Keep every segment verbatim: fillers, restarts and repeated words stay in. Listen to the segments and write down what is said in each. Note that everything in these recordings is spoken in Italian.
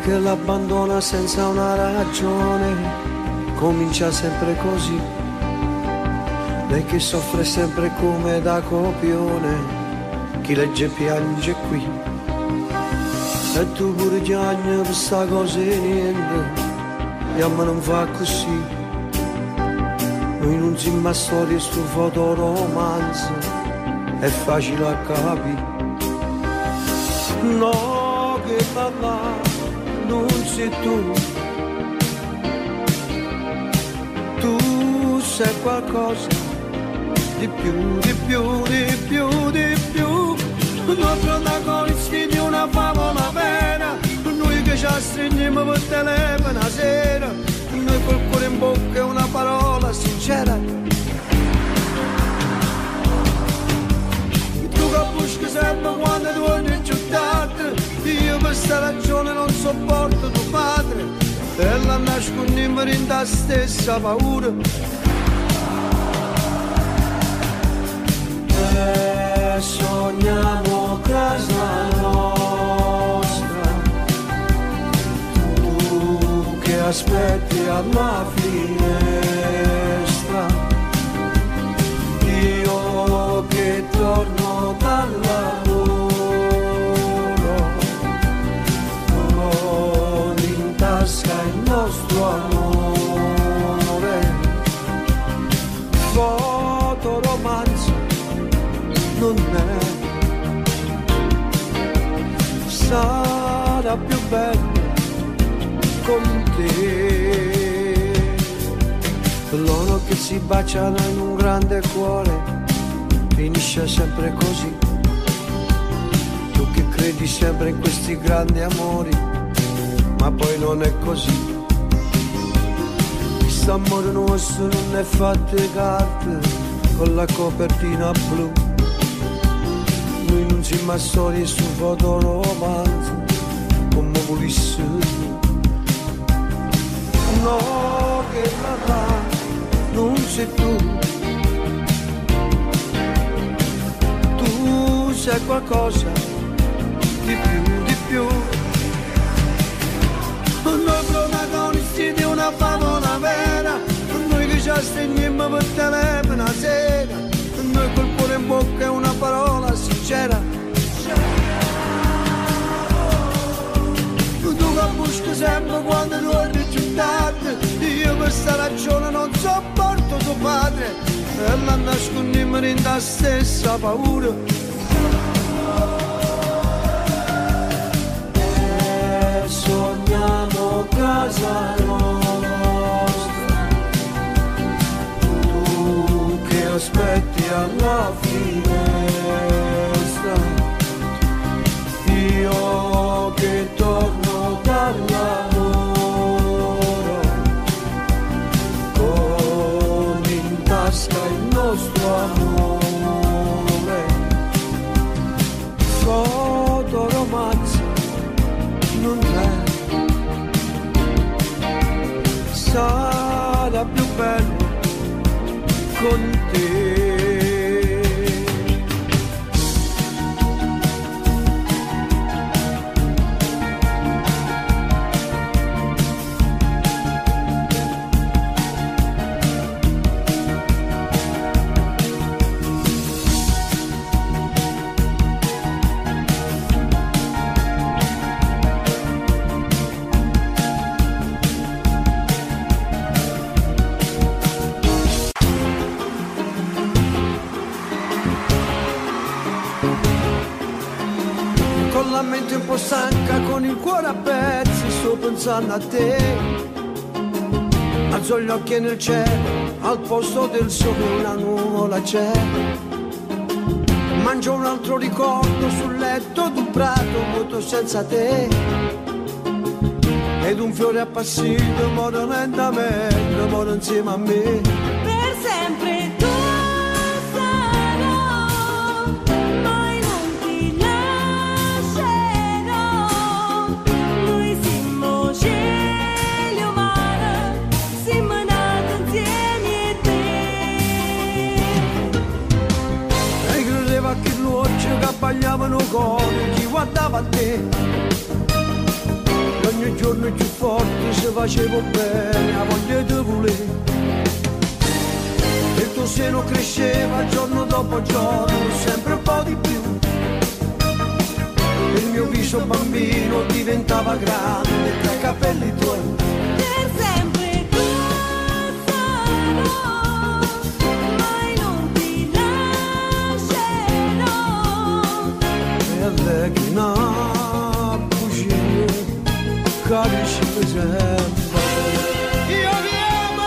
che l'abbandona senza una ragione, comincia sempre così. Lei che soffre sempre come da copione, chi legge piange qui. E tu pure piangi per sta cosa e niente, e a me non fa così. Noi non siamo a storie, sto fotoromanzo, è facile a capire. No, che papà, non sei tu. Tu sei qualcosa di più, di più, di più, di più. Noi protagonisti di una favola vera, noi che ci stringiamo per telefono la sera, noi col cuore in bocca e una parola sincera. Tu che buschi sempre quando tu ogni giornata, io per sta ragione non sopporto tuo padre, e la nascondiamo in ta stessa paura. E sogniamo casa nostra, tu che aspetti alla finestra, io che torno dal lavoro, con in tasca il nostro amore. Fotoromanzo non è, sarà più bello con te. Loro che si baciano in un grande cuore, finisce sempre così. Tu che credi sempre in questi grandi amori, ma poi non è così. Questo amore nostro non è fatto di carte con la copertina blu. Noi non siamo a storie su fotoromanzo, come volessi tu. No, che papà, non sei tu. Tu sei qualcosa di più, di più. Noi protagonisti di una favola vera, noi che ci stringiamo per telefono la sera, noi col cuore in bocca e una parola sincera. Tu che buschi sempre quando tu ogni giornata, io per sta ragione non sopporto tuo padre, e la nascondiamo in ta stessa paura. E sogniamo casa nostra, tu che aspetti alla finestra, io che torno dal lavoro, con in tasca il nostro amore. Fotoromanzo non è, sarà più bello con te. La mente un po' stanca, con il cuore a pezzi, sto pensando a te. Alzo gli occhi nel cielo, al posto del sole una nuvola c'è. Mangio un altro ricordo sul letto d'un prato vuoto senza te. Ed un fiore appassito, muore lentamente, muore insieme a me. Per sempre tu. Bagliavano cori, chi guardava a te, ogni giorno giorno più forte se facevo bene, la voglia di volere. E il tuo seno cresceva giorno dopo giorno, sempre un po' di più. Il mio viso bambino diventava grande tra i capelli tuoi. Per sempre tu sarò, mai non ti lascerò. E allegri una bugia, capisci per sempre. Io vi amo!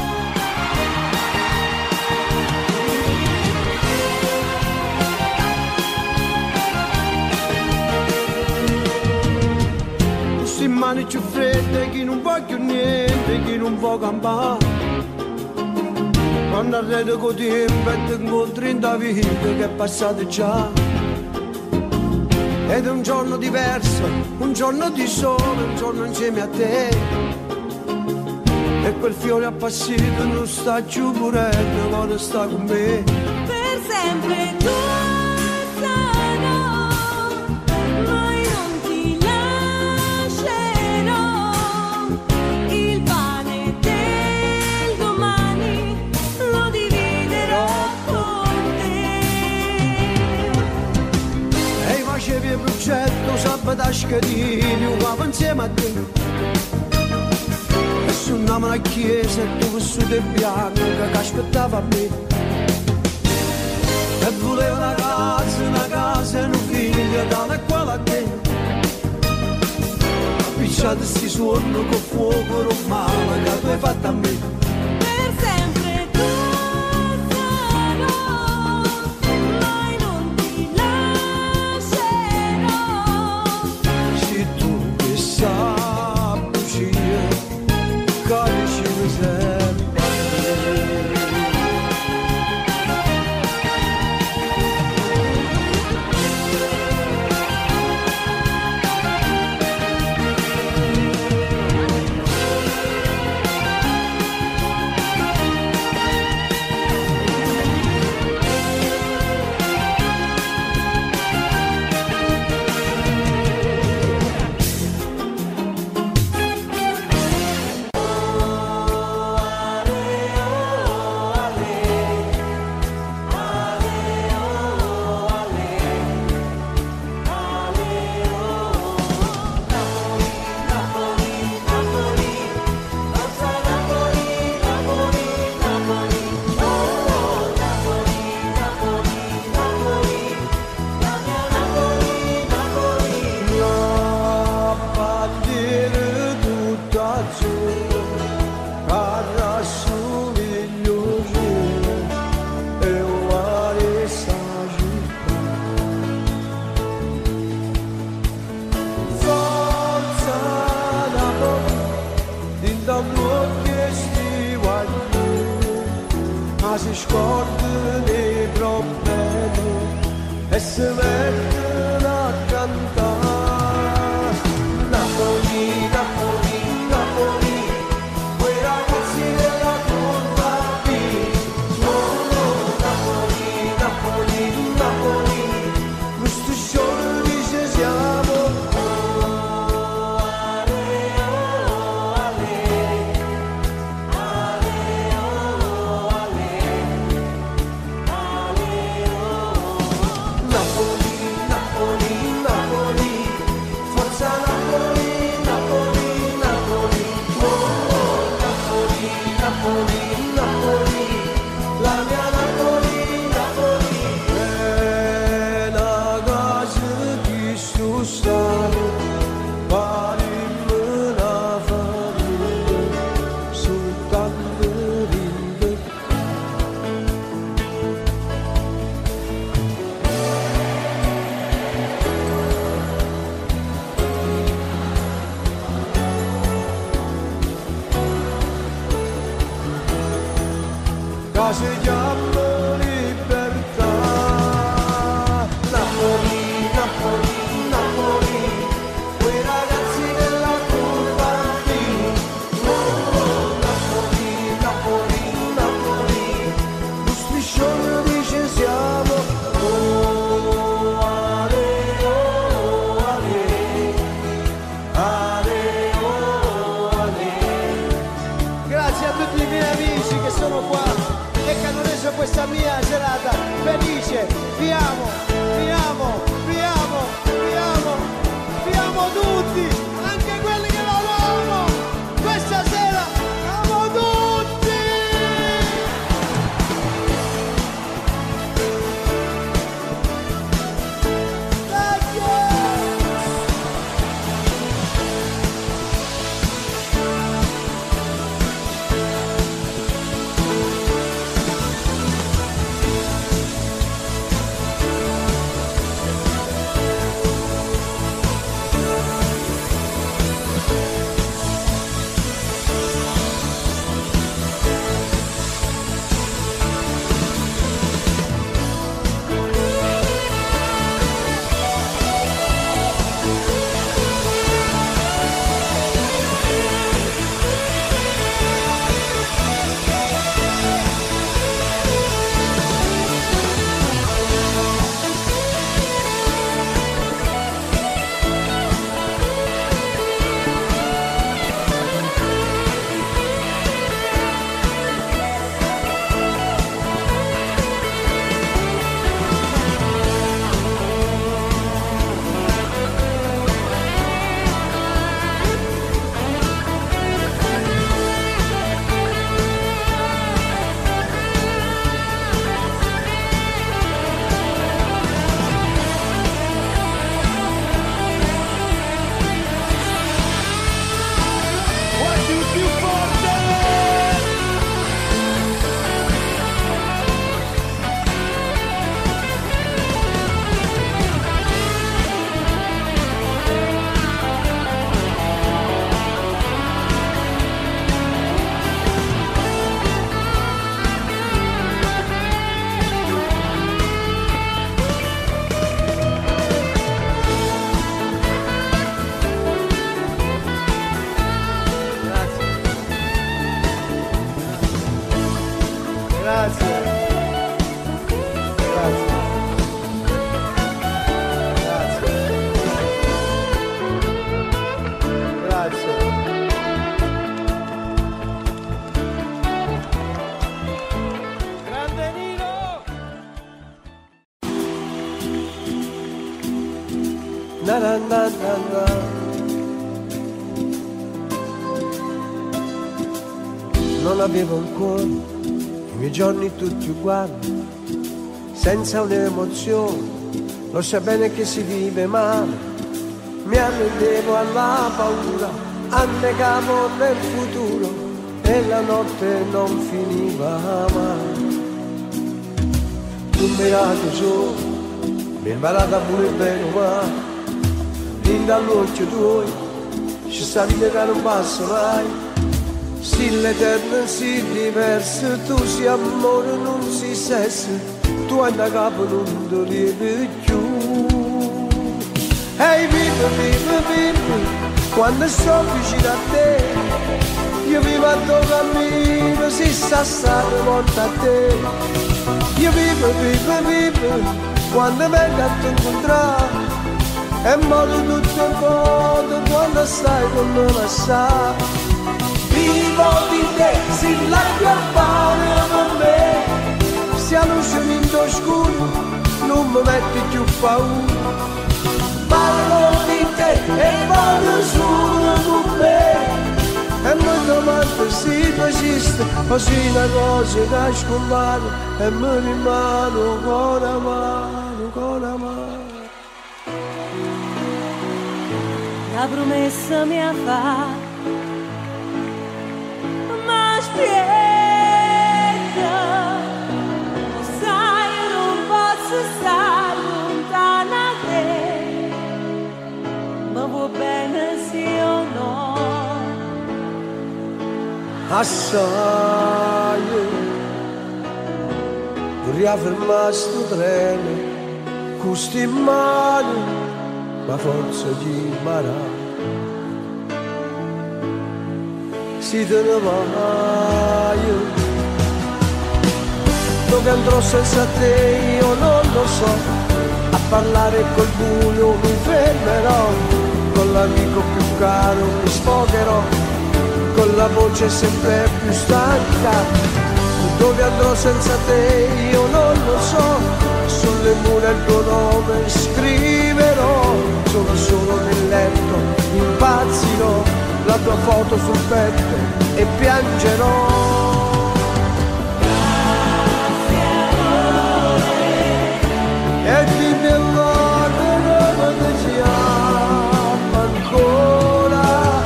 Queste mani più fredde, che non voglio niente, che non vuoi campare. Quando arredo con tempo e ti incontri in da vita che è passata già. Ed è un giorno diverso, un giorno di sole, un giorno insieme a te. E quel fiore appassito non sta giù purendo, vuole sta con me. Per sempre tu sarò, mai non ti lascerò. Il pane del domani lo dividerò con te. E facevi il progetto, sabato a scadini, uguale insieme a te. E suonavamo la chiesa e tu vissuto in bianco che aspettava a me. E voleva una casa, una casa e una figlia, tale e quale a te. Appicciate sti suono con fuoco romano che tu hai fatto a me. Per sempre tu sarò, mai non ti lascerò. Se tu che sai bugie, capisci per sempre. Ma si scorda dei problemi e si mette a cantare. Napoli, Napoli, Napoli, quei ragazzi della curva B. Oh, oh, Napoli, Napoli, Napoli, lo striscione dice siamo. Si chiama libertà. Napoli, Napoli, Napoli, quei ragazzi della curva B. Oh, oh, Napoli, Napoli, Napoli, lo striscione dice siamo. Oh, ale, oh, ale, ale, oh. na na na na na. Non avevo un cuore, i miei giorni tutti uguali, senza un'emozione, lo sai bene che si vive male. Mi arrendevo alla paura, annegavo nel futuro e la notte non finiva mai. Tu mi hai dato solo, mi hai imparato pure bene o male, in dall'occhio tuoi ci sta di negare un passo mai. Si l'eterno si diverso, tu si amore non si sesso, tu hai da capo non ti rivi più. Ehi vivo, vivo, vivo, quando sto vicino a te, io vivo a tuo cammino, si sta stare volta a te. Io vivo, vivo, vivo, quando vengo a te incontrare, e modo tutto un po' quando stai con me la sai. Vivo di te, si l'acqua pane con me, se la luce vinto scuro, non mi metti più paura. Parlo di te e vado solo con me, e mi domando se tu esiste, così una cosa che scompare, e mi rimane con la mano, con la mano. La promessa mi ha fatto, spiega, lo sai io non posso stare lontana da te, ma va bene sì o no. Assai vorrei fermare sto treno con sti mani, ma forza di imparare. Si te ne vai, dove andrò senza te io non lo so, a parlare col buio mi fermerò, con l'amico più caro mi sfogherò, con la voce sempre più stanca. Dove andrò senza te io non lo so, sulle mura il tuo nome scriverò, sono solo nel letto, impazzirò, la tua foto sul petto e piangerò. Grazie amore, E dimmi allora dove siamo ancora.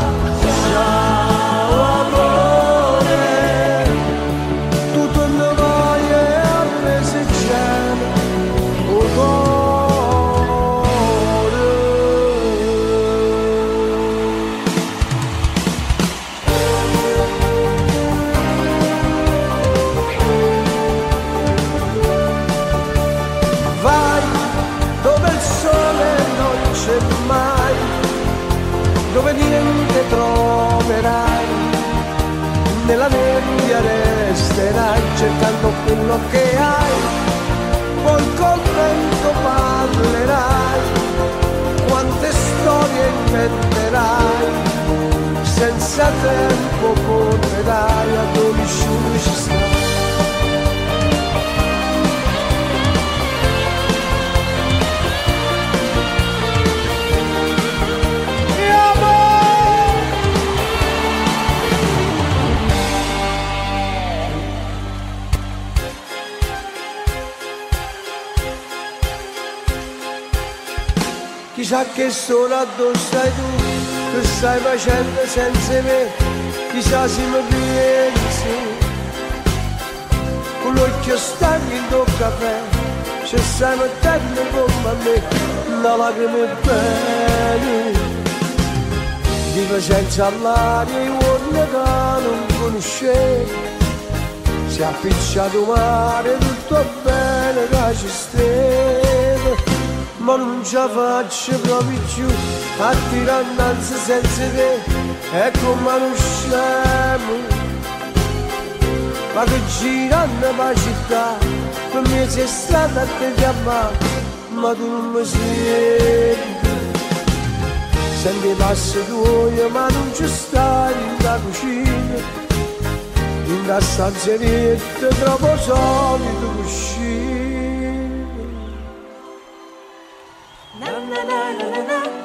Ciao amore, tu te ne vai e a me se c'è un cuore. Vai dove il sole non c'è mai, dove niente troverai, nella nebbia resterai cercando quello che hai, poi col vento parlerai, quante storie inventerai, senza tempo correrai a dove sciuri ci sta. Chissà che solo addosso stai tu, che stai facendo senza me, chissà se mi pensi, con l'occhio stanco in tuo caffè, ci stai mettendo come a me, una lacrima bene, vivo senza l'aria, i uomini che non conoscevo, si è appicciato mare, tutto bene che ci stava. Ma non ce la faccio proprio più a tirare innanzi senza te, è come uno scemo. Ma che girando per la città, per me sei stata a te chiamare, ma tu non mi senti. Senti i passi tuoi, ma non ci stai in la cucina, in la stanzieretta troppo solito uscire. na na na na na na.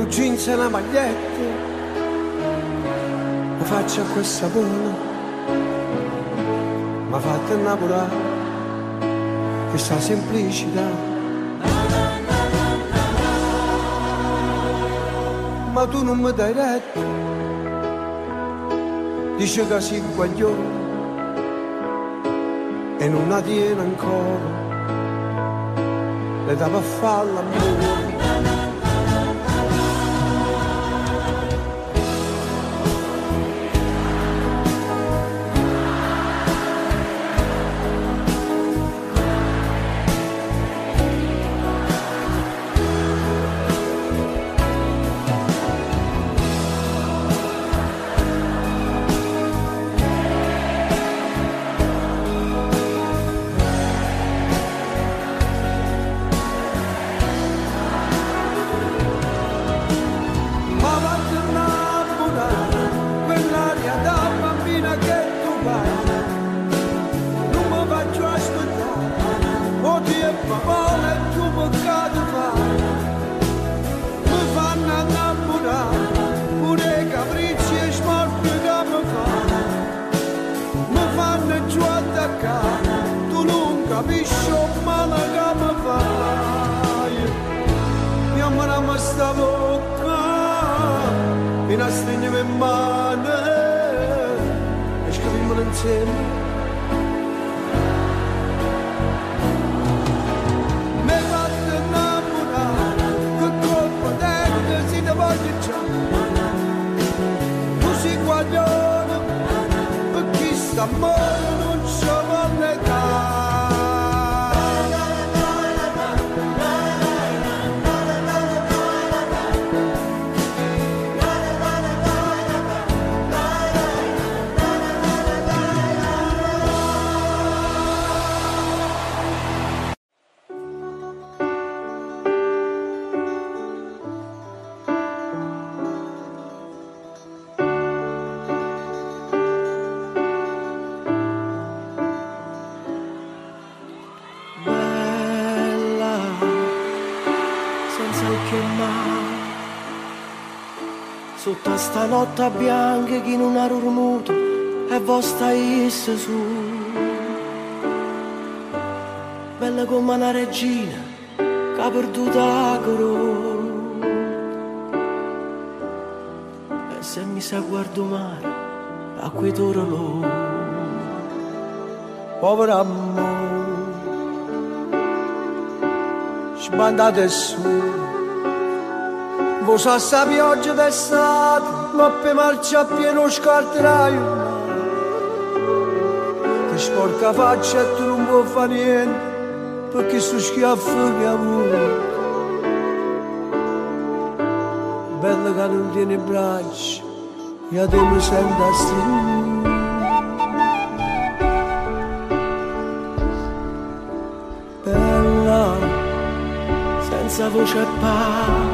un jeans e una maglietta, mi faccio a quel sapone, mi ha fatto innamorare, questa semplicità. Ma tu non mi dai retto, dice che sei un guaglione e non la tiene ancora, le dava a fare l'amore. Sotto sta notte bianca chi non ha dormuto e vostra issa su, bella come una regina che ha perduto la corona. E se mi sa guardo mare a quei torolo, povero amore, sbandate su. Vosa sta pioggia d'estate, ma per marcia a pieno scarteraio. Ti sporca faccia e tu non puoi fare niente, perché sto schiaffo che ha avuto. Bella che non tiene braccia, io te mi sento a stringere. Bella, senza voce e pace,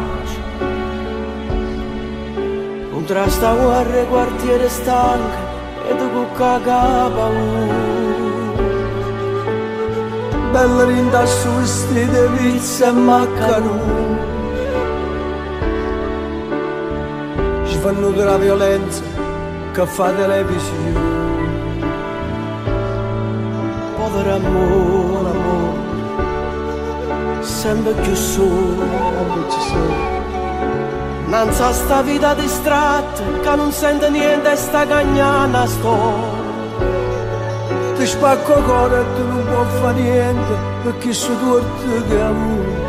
contrasta guerre, quartiere stanche e tu cucca capa. Bella rinda su vestite, pizza e maccaroni, svannuta la violenza che fa televisione. Povero amore, amore, sempre più solo. Nanza a sta vita distratta, che non sente niente e sta cagnana sto. Ti spacco cuore e tu non puoi fare niente, perché sono torto che ha avuto.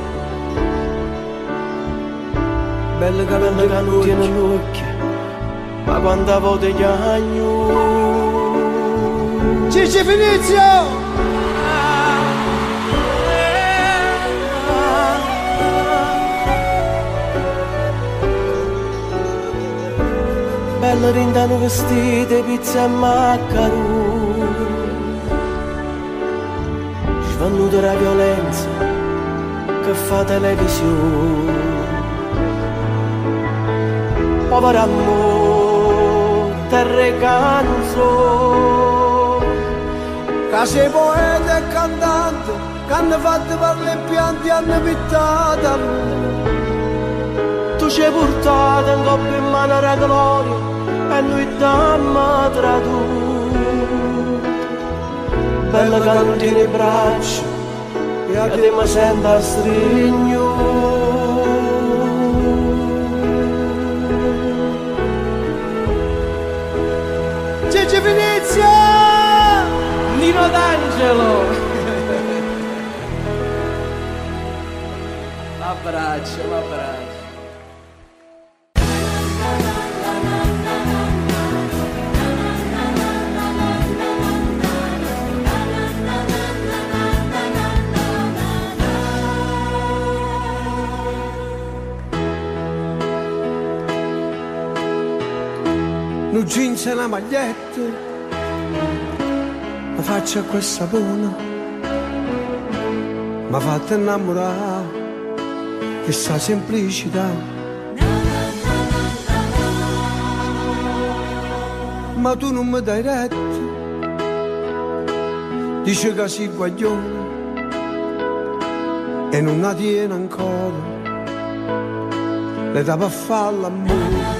Bella che Bella che non tiene l'occhio, ma quando volte chiagno. Gigi Finizio! Bella rindano vestite, pizza e maccaroni, svannuta la violenza che fa televisione. Povero amore, te recanzo, che sei poeta e cantante, che hanno fatto per le piante hanno pittata. tu ci hai portato in coppia in mano la gloria e noi dammo tradotto. Bella che non tieni braccia e a te mi sento a stringere. Gigi Venezia! Nino D'Angelo! L'abbraccio, l'abbraccio. Un jeans e una maglietta, la faccia questa buona, mi fatta innamorare, questa semplicità. Ma tu non mi dai retta, dice che sei guaglione e non la tiene ancora, le dà per fare l'amore.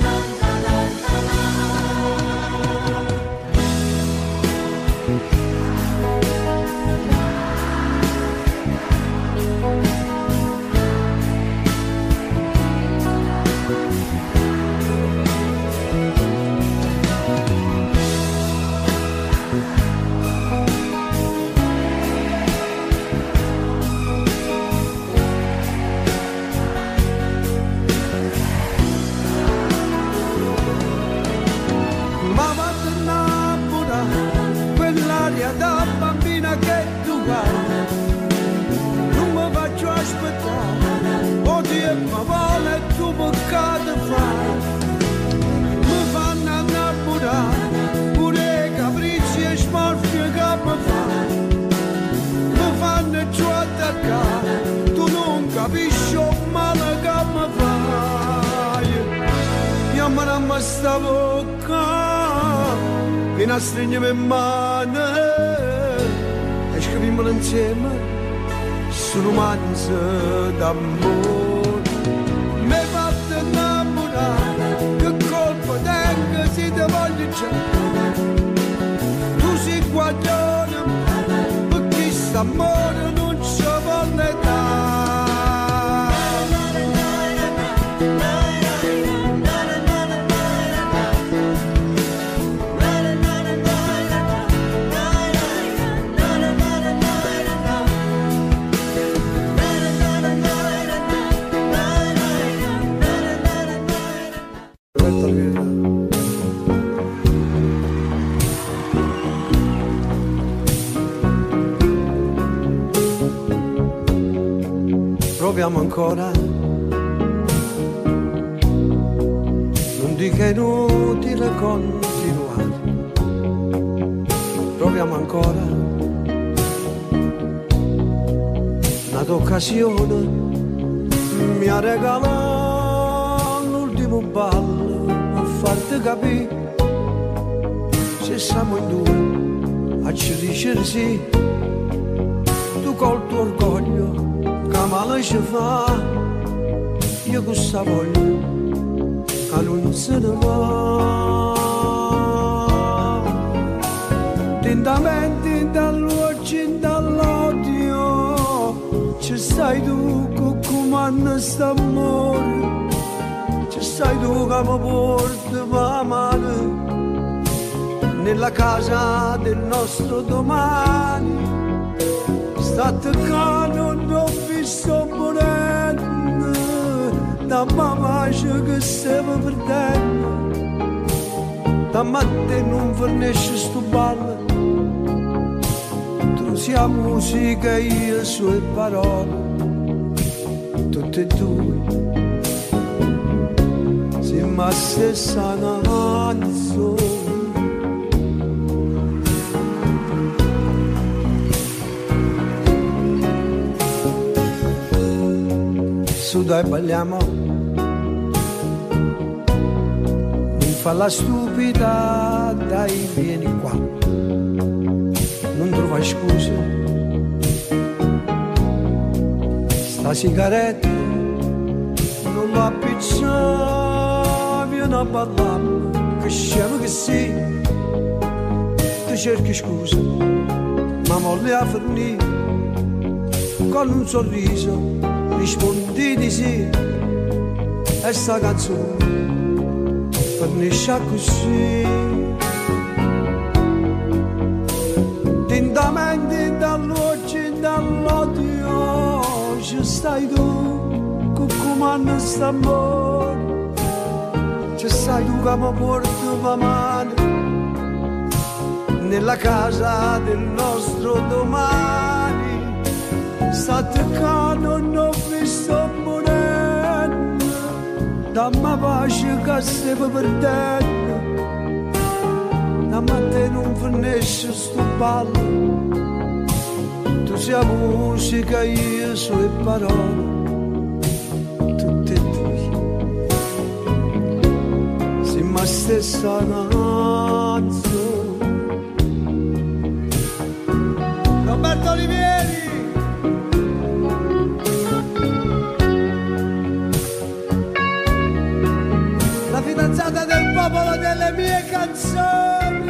Sta bocca fino a stringermi in mano e scriviamo insieme su romanzo d'amore. Mi hai fatto innamorare, che colpo tengo se ti voglio già. Tu sei guaglione perché st'amore non ci vuole dare. Proviamo ancora, non dica inutile continuare. Proviamo ancora, un'altra occasione mi ha regalato l'ultimo ballo a farti capire se siamo in due a ci dire sì. Tu col tuo orgoglio che male ci fa, io questa voglio che non se ne va. Tentamente dall'occhio e dall'odio ci stai tu che comanda st'amore, ci stai tu che mi porti la mano nella casa del nostro domani. State qua non ho visto morendo, da mamma che stiamo perdendo, da matte non fornisce sto ballo, tu sia musica e io sue parole, tutte e due, siamo la stessa canzone. Su dai balliamo, non fa la stupida, dai vieni qua, non trova scuse, sta sigaretta non va a pizzare, vieni a ballare, che scemo che sei. Tu cerchi scusa, ma molle a fornire, con un sorriso rispondi di sì, e sta canzone finisce così. Tintamente dall'oggi, dall'odio, ci stai tu, con comando st'amore, ci stai tu che mi porto la mano, nella casa del nostro domani. Sta toccando, non ho visto morendo, dammi pace che stiamo perdendo, dammi a te non finisce sto ballo, tu sei musica, io sono parole, tutte e due, siamo la stessa canzone. Roberto Olivieri. La fidanzata del popolo delle mie canzoni.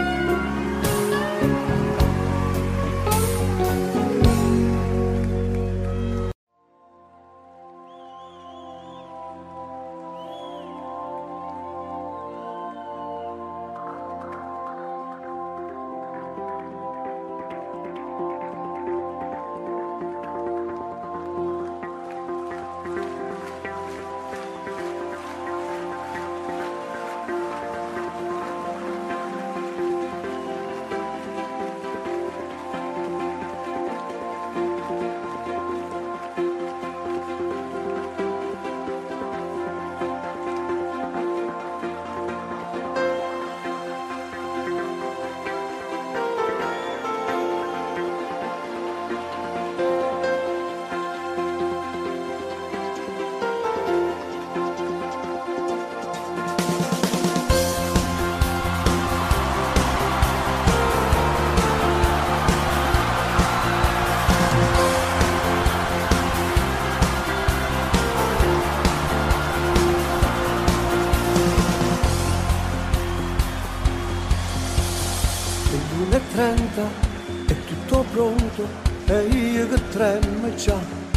trenta è tutto pronto e io che tremo già,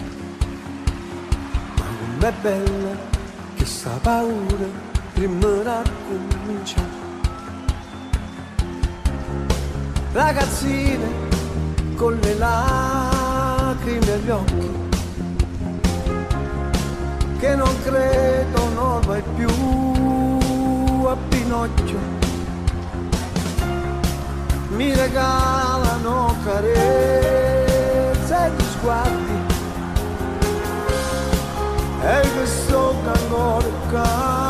ma com'è bella che sta paura prima da cominciare. Ragazzine con le lacrime agli occhi che non credono mai più a Pinocchio, mi regalano carezze e sguardi e questo ancora qua.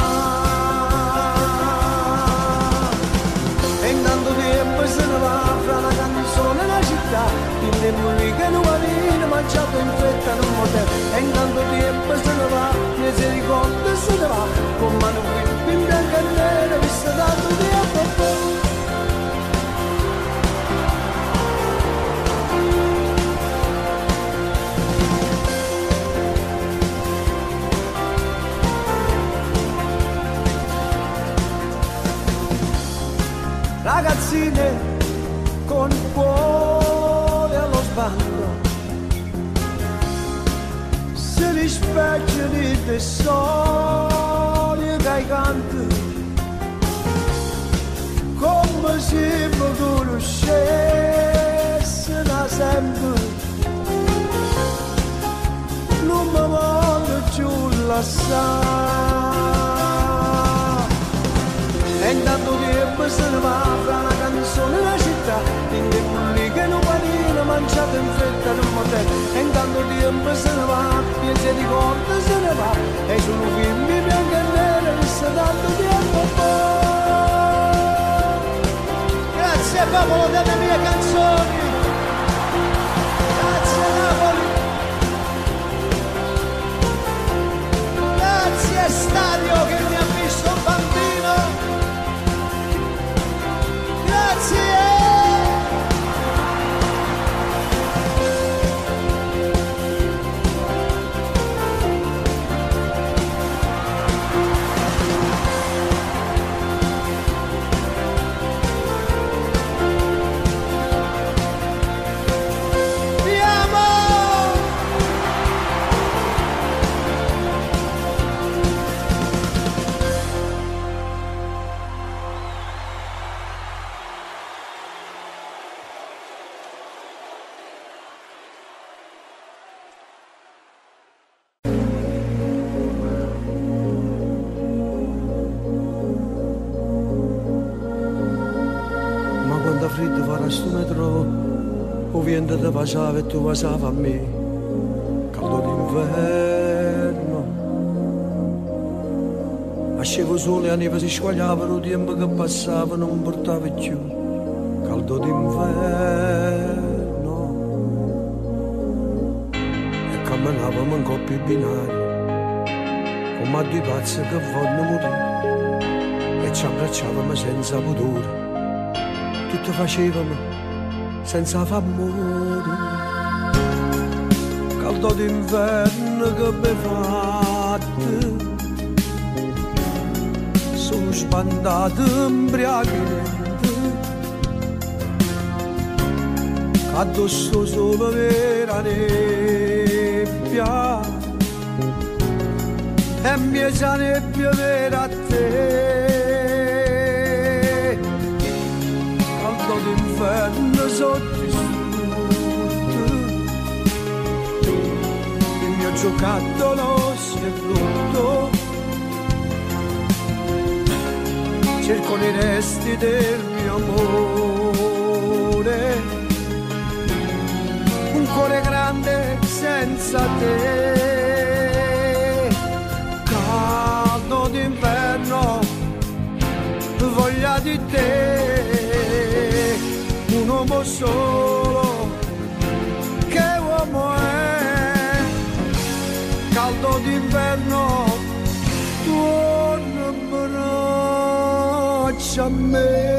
E intanto tempo se ne va fra la canzone e la città, in lì che non va bene mangiato in fretta in un motel. E intanto tempo se ne va, misericordia se ne va, con mano qui in bianco e nero, visto tanto tempo. Ragazzine con il cuore allo sbando, se li specchia di tesori dai canti, come se mi conoscesse da sempre, non mi voglio più lasciare. E intanto tempo se ne va fra una canzone e la città, in lì che non panino mangiato in fretta in un motel. E intanto tempo se ne va, misericordia se ne va, e sono film bianchi e neri, visto tanto tempo poi. Grazie popolo delle mie canzoni, grazie Napoli, grazie stadio che mi ha visto un bambino. Grazie! fora sto metro, o vento te passava e tu passava a me, caldo d'inverno. Ascevo sole, a neve si squagliavano, il tempo che passava non portava più, caldo d'inverno. E camminavamo in coppie binarie, come a due pazzi che vogliono morire, e ci abbracciavamo senza pudore, tutto facevamo senza famore, caldo d'inverno che mi fate, sono sbandato imbriachamente, addosso solo vera nebbia, e mia sa nebbia vera a te, caldo d'inverno sotto i sud, il mio giocattolo si è rotto, cerco nei resti del mio amore, un cuore grande senza te, caldo d'inverno, voglia di te, un uomo solo, che uomo è, caldo d'inverno, torna in braccio a me.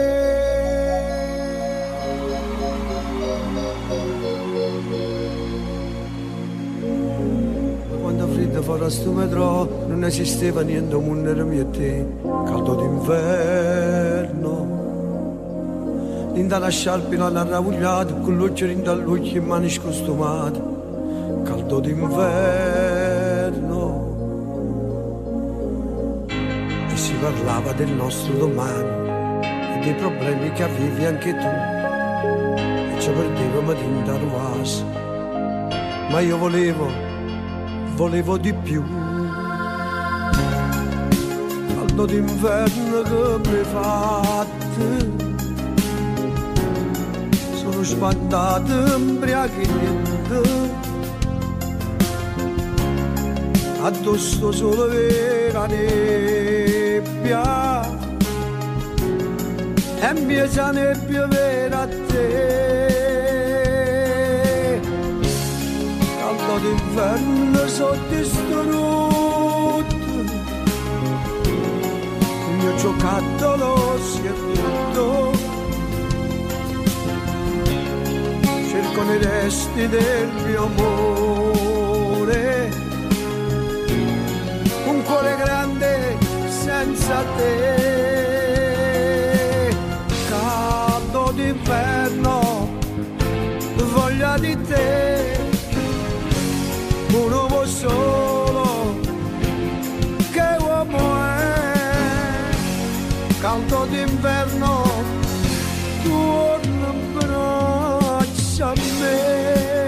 Quando freddo fuori sto metro non esisteva niente, un mondo era mio e te, caldo d'inverno. Linda la sciarpina l'ha ravogliata, con l'occhio in dall'occhio in mani scostumate, caldo d'inverno. E si parlava del nostro domani e dei problemi che avevi anche tu, e ci perdevamo tinta ruasa, ma io volevo, volevo di più, caldo d'inverno che mi fate, sono sbandato imbriachamente, addosso solo vera nebbia, e mia sa nebbia vera a te, caldo d'inverno sotto i strut, il mio giocattolo si è rotto, cerco nei resti del mio amore, un cuore grande senza te, caldo d'inverno, voglia di te, un uomo solo, che uomo è, caldo d'inverno, torna in braccio a me.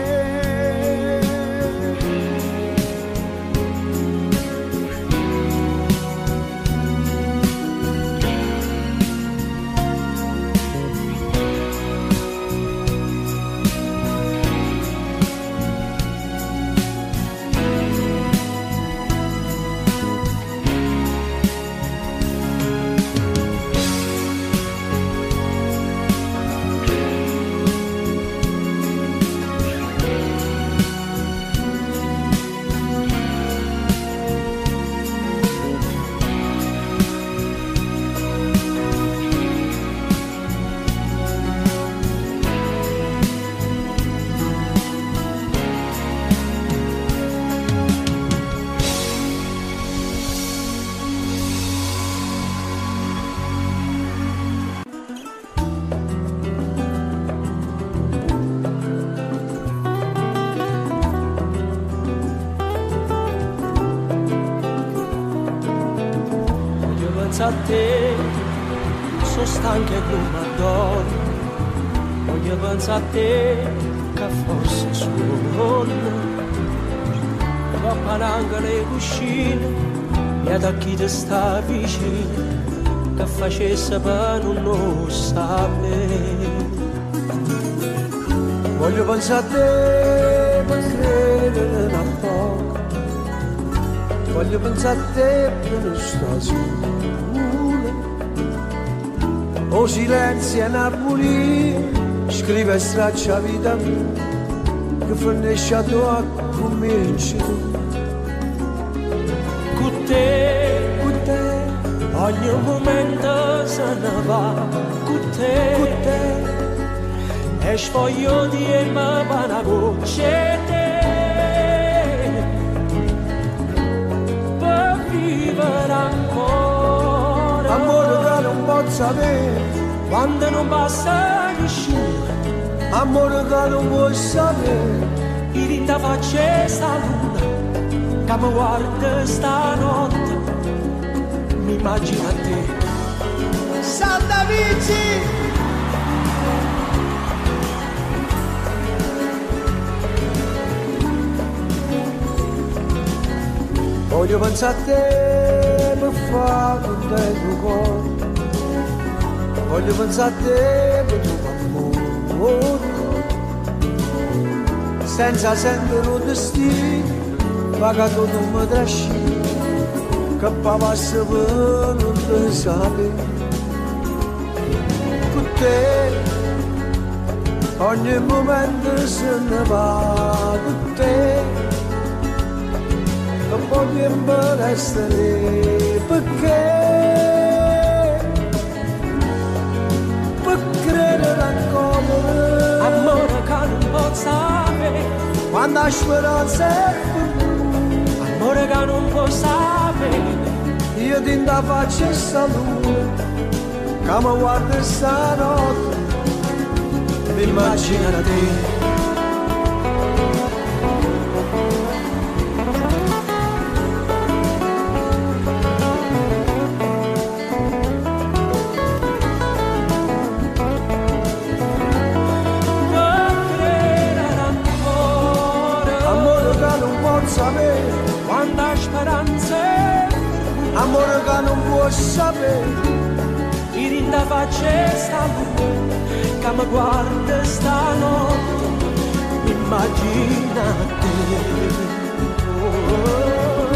A te, sono stanca e non mi addormo, voglio pensare a te, che forse suono, va palanga le cuscine, e ad chi ti sta vicino, che facesse per non lo sapere. Voglio pensare a te per credere un po', voglio pensare a te per non stare sola. O silenzio è un'armonia, scrive e straccia vita mia, che fornisce a tua cominci tu. Con te, con te, ogni momento se ne va, con te, con te. E voglio dirmi una voce te, per vivere ancora. Amore che non posso sapere, quando non passa nessuno. Amore che non vuoi sapere, in rinda faccia sta luna, che mi guarda stanotte, mi immagino a te. Santa Vici! Voglio pensare a te per fare contento il cuore, voglio pensare a te per tuo amore, senza sentire un destino, pagato non mi trascina, che passa per non te sapere. Con te ogni momento se ne va, con te non voglio essere perché per credere ancora. Amore che non posso sapere, quando la speranza è perduta. Amore che non posso sapere, io ti da faccia e saluto, che mi guarda stanotte, mi immagino a te. Quanta speranza, amore che non può sapere, in rinda faccia sta luna, che mi guarda stanotte, mi immagina te. Oh.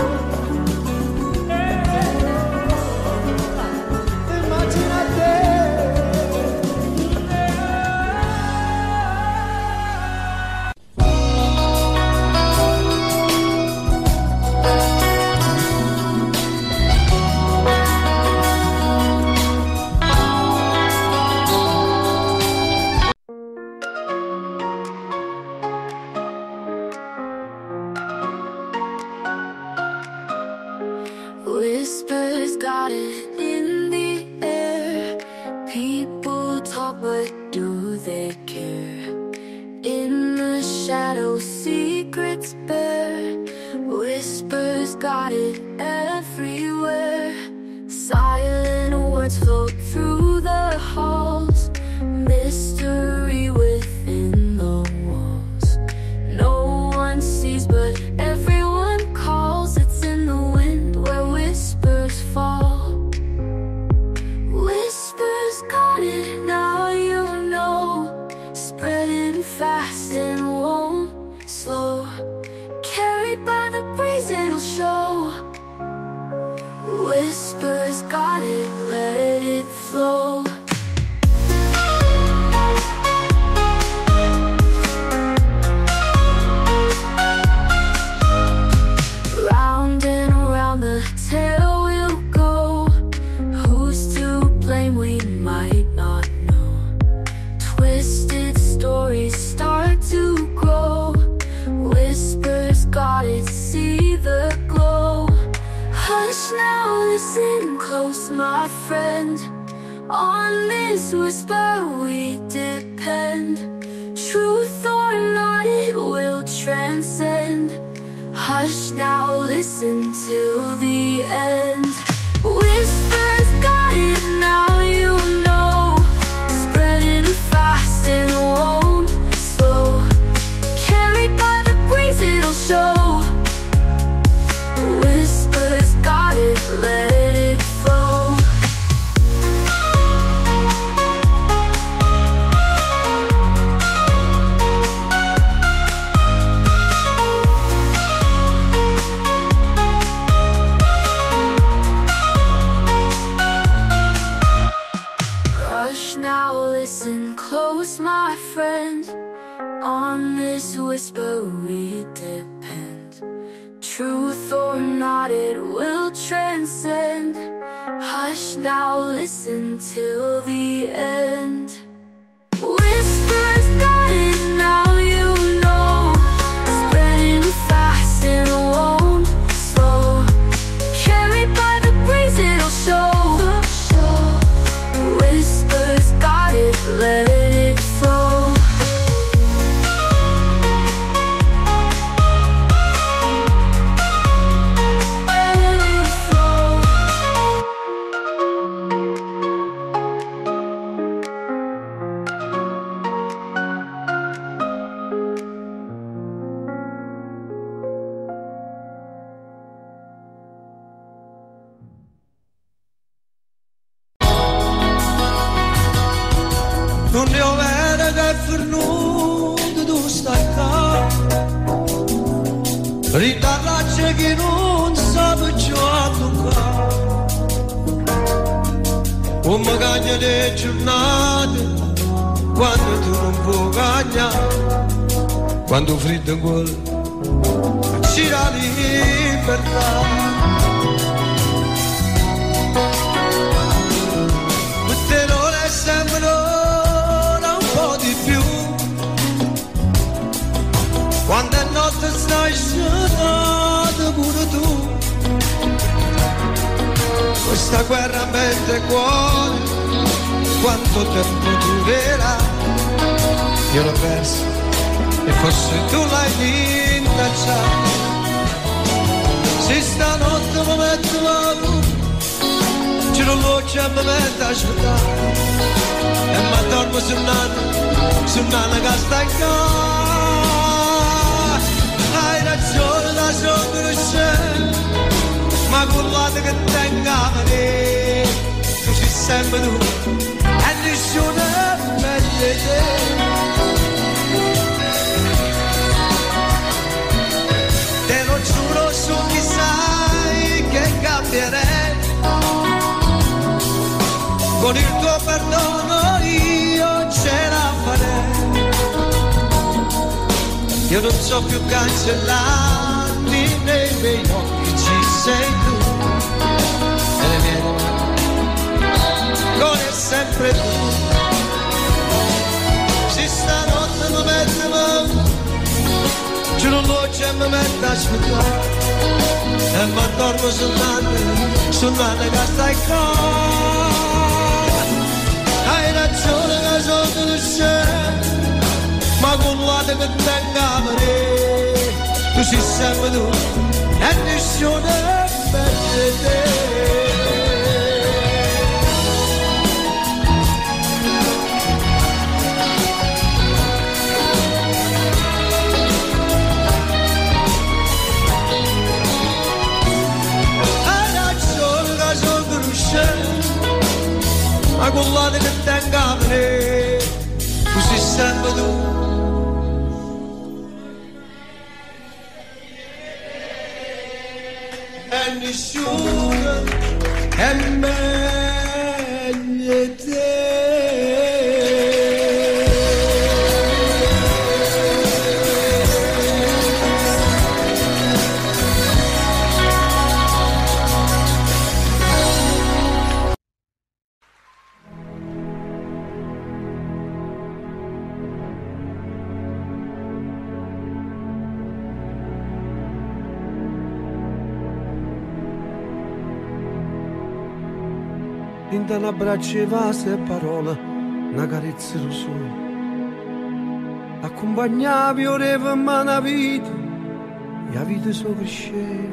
Whispers got it in the air. People talk, but do they care? In the shadows, secrets bare. Whispers got it everywhere. Silent words float through the halls. Mystery within the walls. No one sees, but everyone calls. It's in the wind where whispers fall. Whispers got it, now you know. Spreading fast and won't slow. Carried by the breeze, it'll show. Whispers got it, let it flow. Round and around the tale we'll go. Who's to blame, we might not know. Twisted stories start to grow. Whispers got it, see the glow. Hush now, listen close, my friend. On this whisper we depend. Truth or not, it will transcend. Hush now, listen till the end. Whispers got it, now you know. Spreading fast and won't slow. Carried by the breeze, it'll show. Whispers got it, let it flow. Truth or not, it will transcend. Hush now, listen till the end. Whispers dying, now you know. Spreading fast and won't slow. Carried by the breeze, it'll show. Whispers got it, let it flow. Non ne ho vera che è fernuto, tu stai qua. Ritarracce che non sape giocare qua. Un magagno di giornate, quando tu non puoi cagnare. Quando freddo in cuore, ci la libertà. Queste ore sembrano quando è notte stai scenato pure tu. Questa guerra mette il cuore, quanto tempo durerà. Io l'ho perso e forse tu l'hai vinta già. Se stanotte mi metto la luce, ci non voce e mi metto a aspettare. E mi dormo su un'anno, su un'anno che sta in casa. Hai ragione da sotto, ma con l'altro che tengo a vedere, tu ci sempre tu e nessuno è meglio di te. Te lo giuro su chi sai che cambierei. Con il tuo perdono io ce la farei. Io non so più cancellarmi nei miei occhi, ci sei tu. E le mie con è sempre tu. Se stanotte mi metto, giù non voce e mi metto a aspettare. E mi dormo sull'anno, sull'anno che stai qua. Hai ragione che sono tu scemo, ma con l'altro che tengo a vedere, tu sei sempre tu e nessuno è meglio di te. Hai ragione che sono tu scemo, ma con l'altro che tengo a vedere, tu sei sempre tu. E nessuno è meglio di te. In un abbraccio vaste e parole, una carezza lo sole. Accompagnavi ore per me una vita, e la vita so cresceva.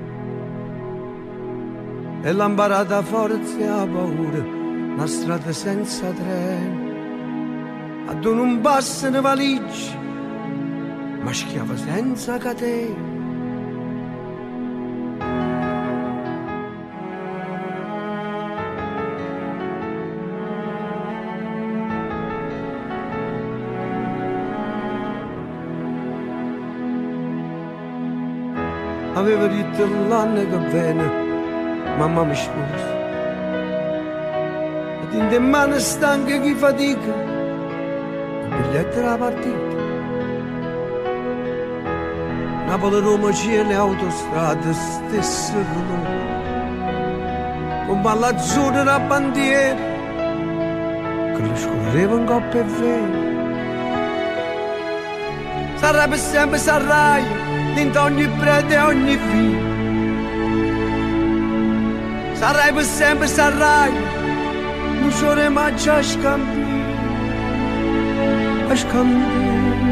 E l'ambarata forza e la paura, una strada senza treno. A dove non passano valigie, ma schiava senza catene. Aveva detto l'anno che viene, mamma mi sposa. Ed in te mani stanche chi fatica, il biglietto della partita. Napoli, Roma, cielo e autostrade, stesse colori. Con ballazzone da bandiera, che le scorreva in coppa e vero. Sarebbe sempre sarrai, dentro ogni prete e ogni figlio. Sarebbe sempre sarrai, non c'è mai già scambi, a scambi.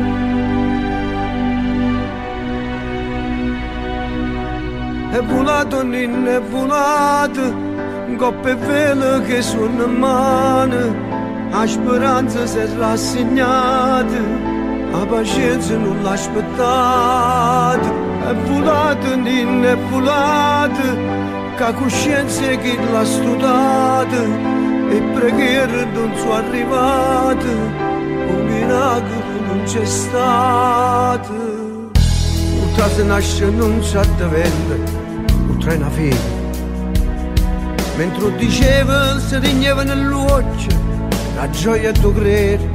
È volato, ninno, è volato, coppe vele che sono in mano, la speranza si è rassegnata, la pazienza non l'ha aspettata. È volato, ninno, è volato, che la coscienza che l'ha studiata, e preghiere non sono arrivate, un miracolo non c'è stato. Tutta se nasce non sa te vende, oltre una fede. Mentre diceva si rigneva nell'occhio la gioia tu credere.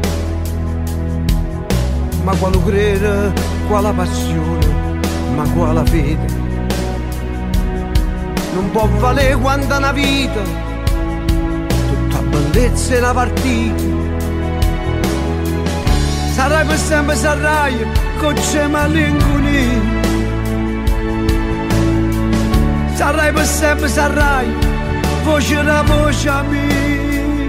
Ma quale credere, quale passione, ma quale fede. Non può valere quanta una vita, tutta bellezza e una partita. Sarai per sempre sarai, con c'è malinconia. Sarai per sempre sarai, voce da voce mia.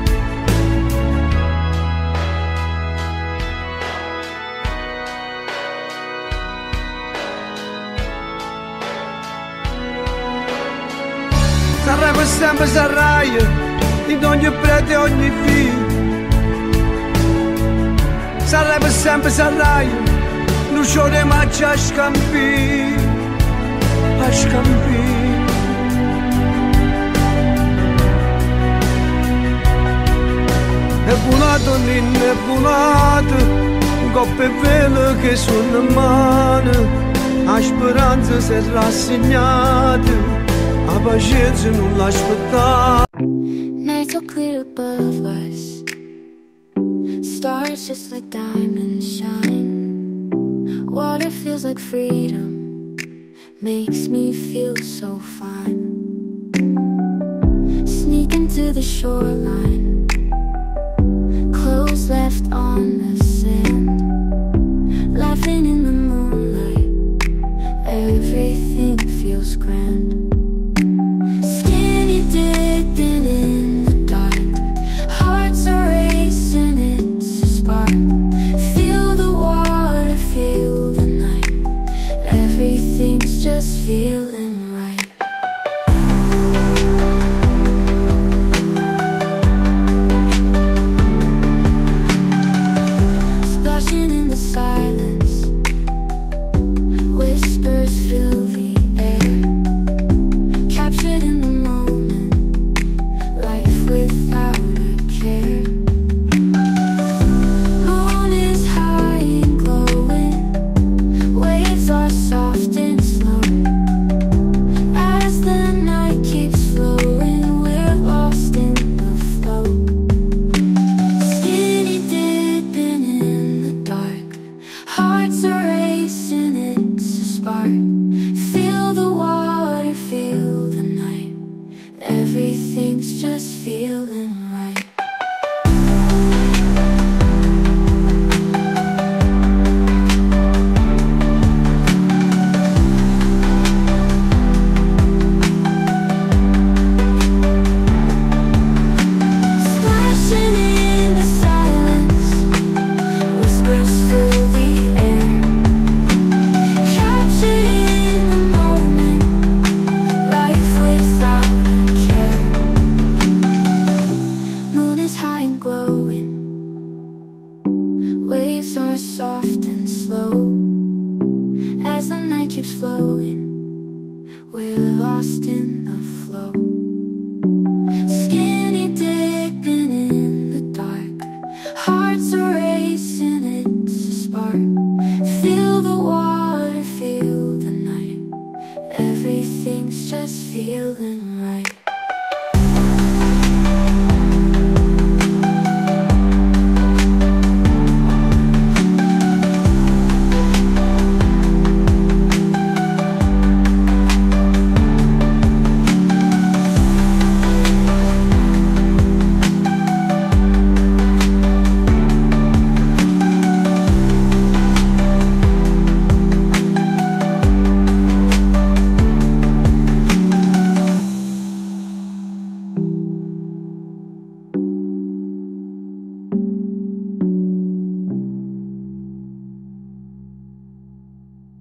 Sarai per sempre sarai, in ogni prete e ogni figlio. Sarai per sempre sarai, non c'è mai già scampi, a scampi. È volato, ninno, è volato, coppe vele che sono in mano, la speranza si è rassegnata, la pazienza non l'ha aspettata. Nights so clear above us, stars just like diamonds shine. Water feels like freedom, makes me feel so fine. Sneaking to the shoreline, clothes left on the sand. Laughing in the moonlight, everything feels grand. Skinny dipping in the dark, hearts are racing, it's a spark. Feel the water, feel the night, everything's just feeling right. Splashing in the silence, whispers fill the air. Captured in the moment, life without a care. Moon is high and glowing, waves are soft and slow. As the night keeps flowing, we're lost in the flow. Skinny dipping in the dark, hearts are racing, it's a spark. Feel the water, feel the night, everything's just feeling right. Splashing in the silence, whispers fill the air. Captured in the moment, life without a care. Moon is high and glowing, waves are soft and slow. As the night keeps flowing, we're lost in the flow. Skinny dipping in the dark, hearts are racing, it's a spark. Feel the water, feel the night, everything's just feeling right.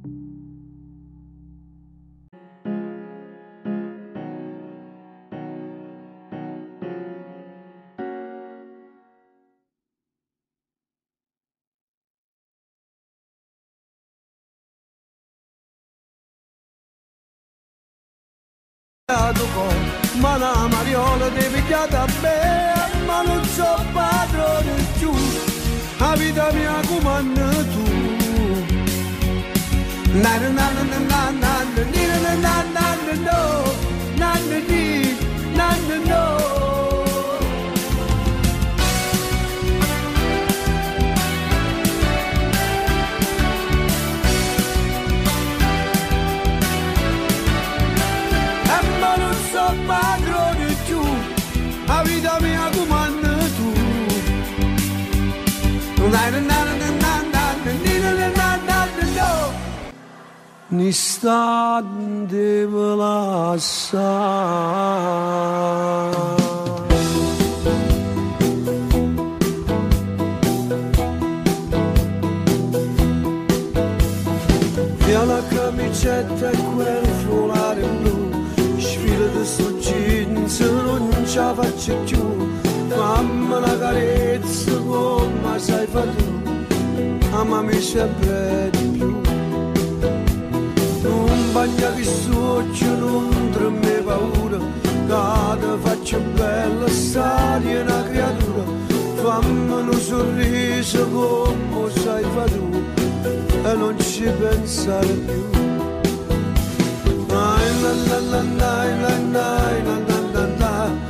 Ma la mariola devi chiedere a me, ma non so padrone più, la vita mia comanda tu. Na na na na na na na na na na no, na na di, na na no. Padrone tu, la vita mia comanda tu. Na na na na na na na na na no. N'istante me lascia. Via la camicetta e quel foulard blu, sfila di sto jeans, non ce la faccio più. Fammi una carezza come sai fa tu, amami sempre di più. Non bagna che socchio, non tremmi paura, che ti faccio bella stare una creatura. Fammi un sorriso come sai fa tu, e non ci pensare più. La la la la la la la la la la.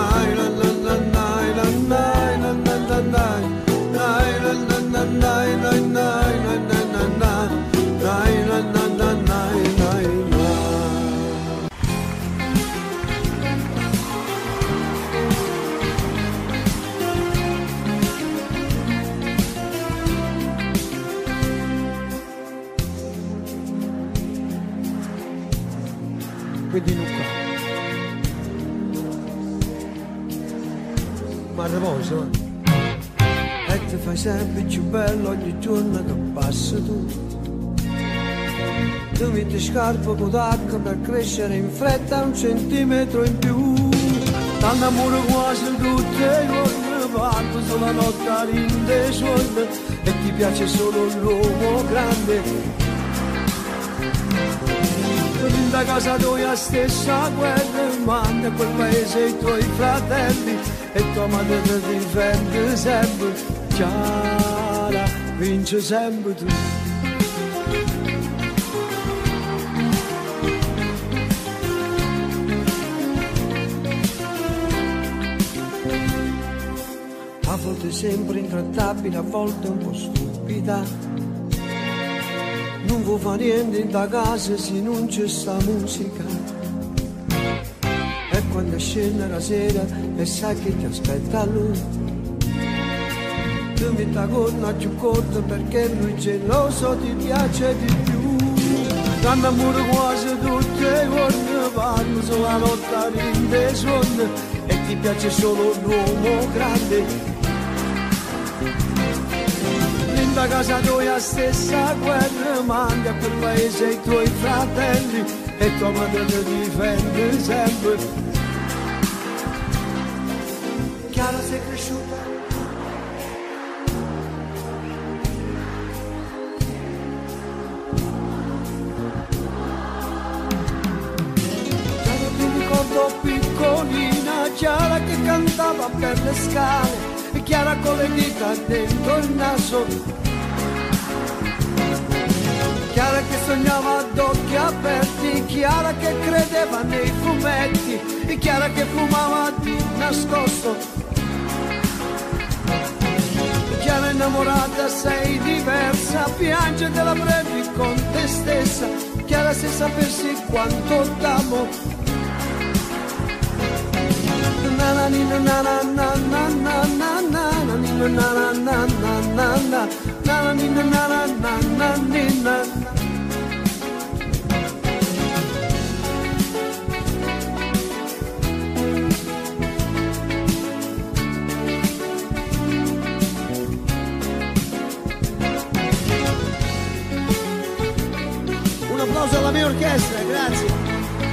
Vedi Luca, ma riposo, e ti fai sempre più bello ogni giorno che passa tu. Tu metti scarpe con d'acqua per crescere in fretta un centimetro in più. Tanto amore quasi tutte le giorni, parlo sulla notte all'inde suona, e ti piace solo l'uomo grande. Da casa tua stessa guerra, manda a quel paese i tuoi fratelli, e tua madre ti difende sempre. Chiara, vince sempre tu. A volte sempre intrattabile, a volte un po' stupida. Non vuoi fare niente in da casa se non c'è sta musica. E quando scende la sera e sai che ti aspetta lui, tu metti la gonna più corta perché lui geloso ti piace di più. Danno amore quasi tutte le giorni, parlo solo la notte all'inde suona, e ti piace solo l'uomo grande. Da casa tua stessa guerra, mandi a quel paese i tuoi fratelli, e tua madre ti difende sempre. Chiara, sei cresciuta? Chiara, ti ricordo piccolina, Chiara che cantava per le scale, e Chiara con le dita dentro il naso. Chiara che sognava ad occhi aperti, Chiara che credeva nei fumetti, e Chiara che fumava di nascosto. Chiara innamorata sei diversa, piange te la prendi con te stessa. Chiara se sapessi quanto t'amo. Na na na na na na na na na na na na na na na. Na na na na na na na. applauso alla mia orchestra, grazie.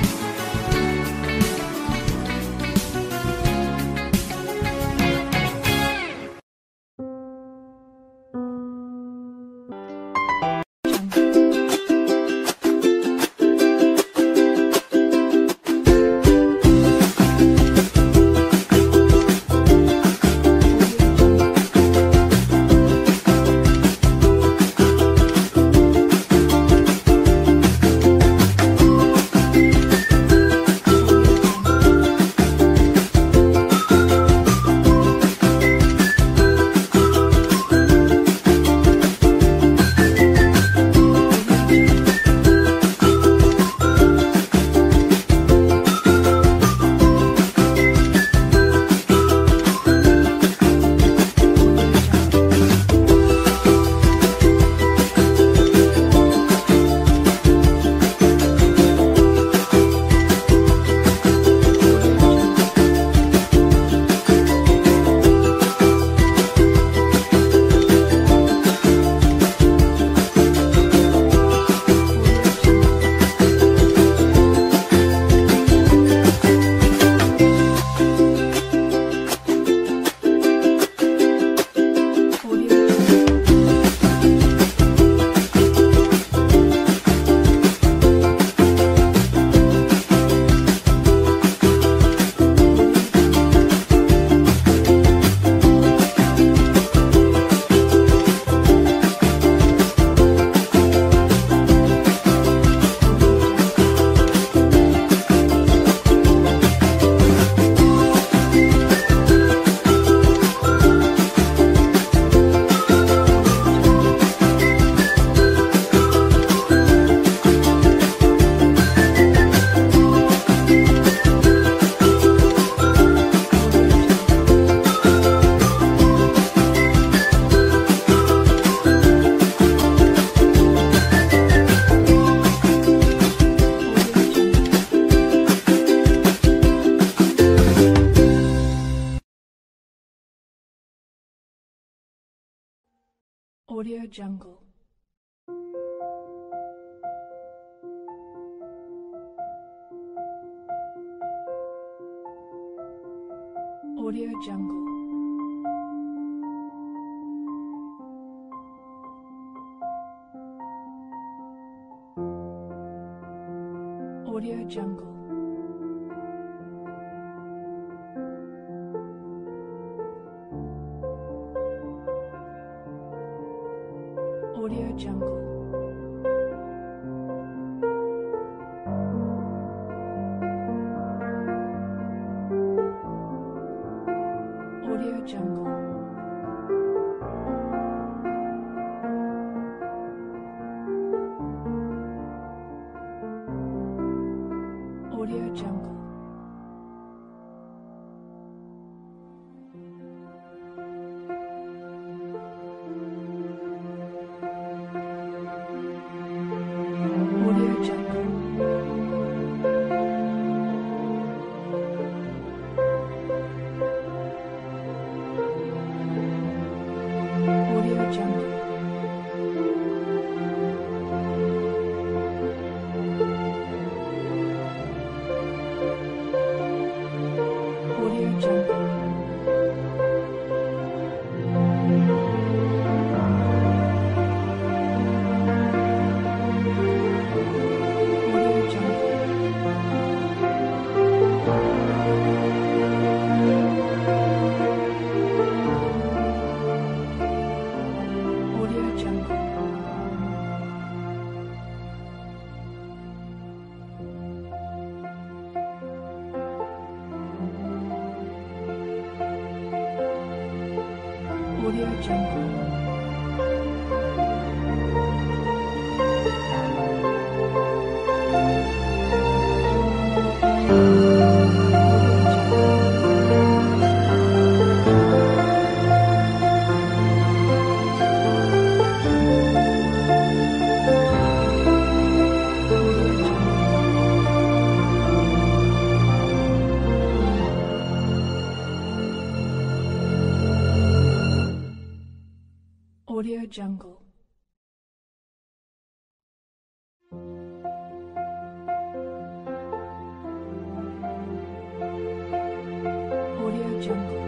Audio Jungle. Audio Jungle. Audio Jungle. Audio Jungle. Audio Jungle. Audio Jungle. Audio Jungle. Audio Jungle. Jungle.